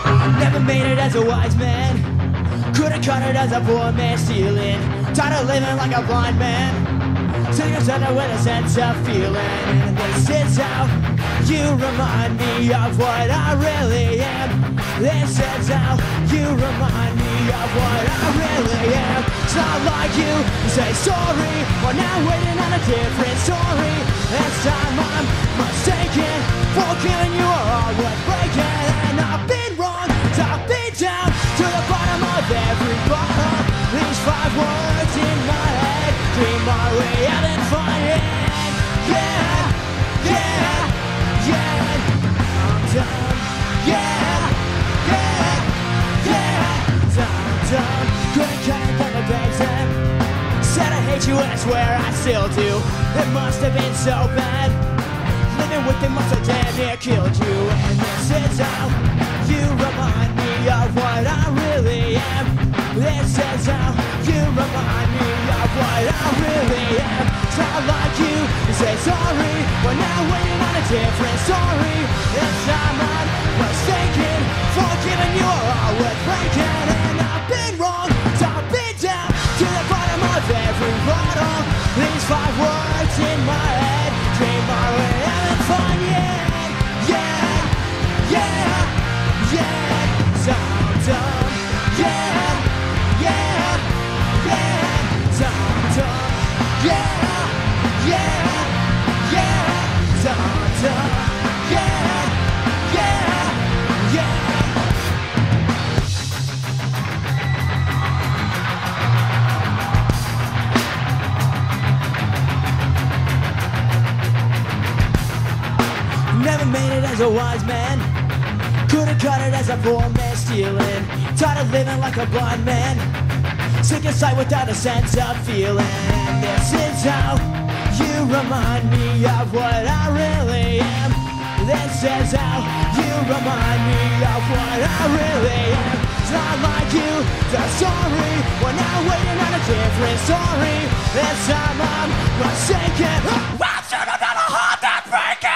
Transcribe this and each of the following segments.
Never made it as a wise man, could've cut it as a poor man stealing. Tired of living like a blind man, sitting under with a sense of feeling. And this is how you remind me of what I really am. This is how you remind me of what I really am. It's not like you say sorry, well now waiting on a different story. This time I'm mistaken, forgiving you are all worth breaking. And I've been wrong, so I've been down to the bottom of every bottle. These 5 words in my head dream my way out and find it. Yeah, yeah, yeah, I'm done. Yeah, yeah, yeah, I'm done. Couldn't cut it down the basic. Said I hate you and I swear I still do. It must have been so bad. Living with it must have damn near killed you. And this is how you remind me of what I really am. This is how you remind me of what I really am. It's not like you say sorry, we're now waiting on a different story. This time I'm mistaken, forgiving you are all worth breaking. And I've been wrong, so I've been down to the bottom of every bottle. These 5 words in my head dream my way out and find it. Yeah, yeah, yeah, so I'm done. Yeah, yeah, yeah, so I'm done. Yeah, yeah, yeah, so I'm done. Yeah, yeah, yeah. Never made it as a wise man, could've cut it as a poor man stealing. Tired of living like a blind man, sick of sight without a sense of feeling. This is how you remind me of what I really am. This is how you remind me of what I really am. It's not like you, so sorry, we're now waiting on a different story. This time I'm mistaken. I should have done a heart that's breaking.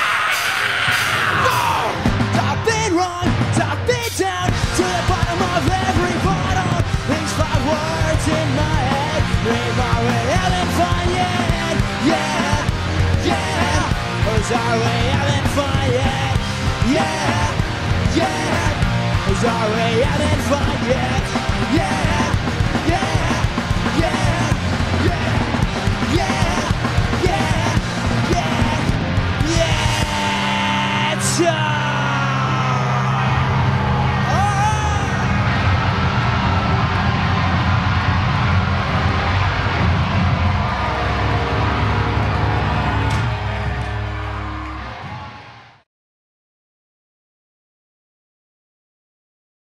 I've been wrong, so I've been down to the bottom of every bottle. These 5 words in my head dream my way out and find it. Yeah, yeah, oh sorry, I didn't find it. Yeah, yeah, oh sorry, I didn't find it. Yeah.